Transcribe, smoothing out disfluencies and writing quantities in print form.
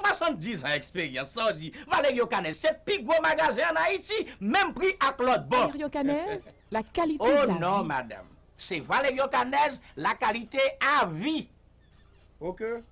70 ans d'expérience. Ça dit, Valerio Canès, c'est le plus gros magasin en Haïti, même prix à Claude Bon. Valerio Canès, la qualité oh de la non, vie. madame. C'est Valerio Canès, la qualité à vie. Ok.